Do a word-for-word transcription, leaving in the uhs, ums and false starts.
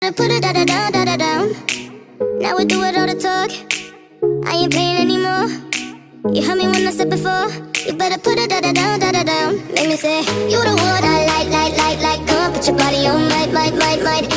Put it da da down, da da down. Now we do it all the talk. I ain't playing anymore. You heard me when I said before. You better put it da da down, da da down. Make me say, you the one I like, like, like, like. Come on, put your body on, might, might, might, might.